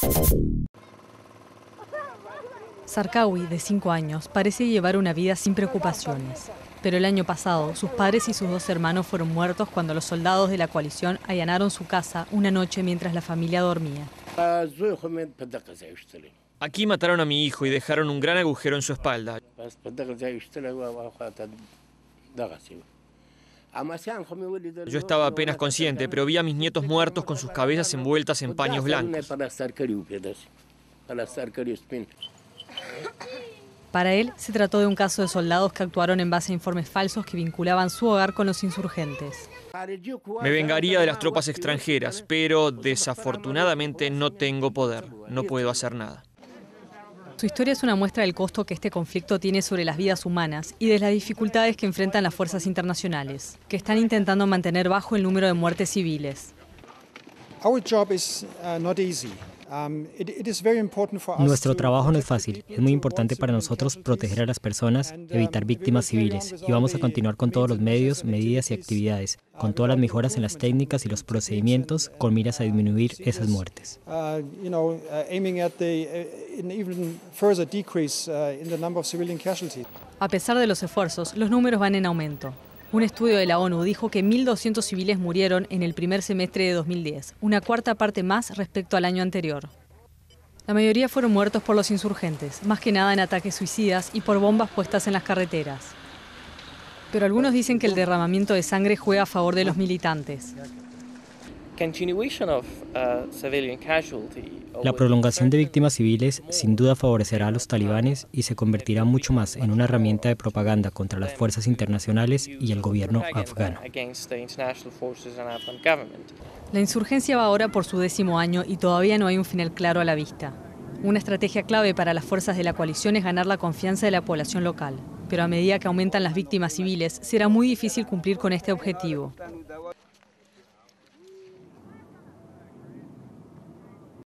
Zarqawi, de 5 años, parece llevar una vida sin preocupaciones. Pero el año pasado, sus padres y sus 2 hermanos fueron muertos cuando los soldados de la coalición allanaron su casa una noche mientras la familia dormía. Aquí mataron a mi hijo y dejaron un gran agujero en su espalda. Yo estaba apenas consciente, pero vi a mis nietos muertos con sus cabezas envueltas en paños blancos. Para él, se trató de un caso de soldados que actuaron en base a informes falsos que vinculaban su hogar con los insurgentes. Me vengaría de las tropas extranjeras, pero desafortunadamente no tengo poder. No puedo hacer nada. Su historia es una muestra del costo que este conflicto tiene sobre las vidas humanas y de las dificultades que enfrentan las fuerzas internacionales, que están intentando mantener bajo el número de muertes civiles. Nuestro trabajo no es fácil. Es muy importante para nosotros proteger a las personas, evitar víctimas civiles. Y vamos a continuar con todos los medios, medidas y actividades, con todas las mejoras en las técnicas y los procedimientos, con miras a disminuir esas muertes. A pesar de los esfuerzos, los números van en aumento. Un estudio de la ONU dijo que 1.200 civiles murieron en el primer semestre de 2010, una cuarta parte más respecto al año anterior. La mayoría fueron muertos por los insurgentes, más que nada en ataques suicidas y por bombas puestas en las carreteras. Pero algunos dicen que el derramamiento de sangre juega a favor de los militantes. La prolongación de víctimas civiles sin duda favorecerá a los talibanes y se convertirá mucho más en una herramienta de propaganda contra las fuerzas internacionales y el gobierno afgano. La insurgencia va ahora por su 10º año y todavía no hay un final claro a la vista. Una estrategia clave para las fuerzas de la coalición es ganar la confianza de la población local. Pero a medida que aumentan las víctimas civiles, será muy difícil cumplir con este objetivo.